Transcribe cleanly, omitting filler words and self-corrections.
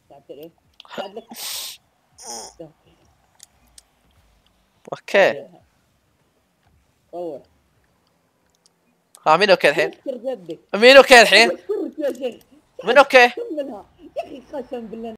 تعرف بعد لك اوكي روح. مين اوكي الحين؟ يسكر جدك. مين اوكي الحين؟ اشكرك يا شيخ. مين اوكي؟ كملها يا اخي قسم بالله.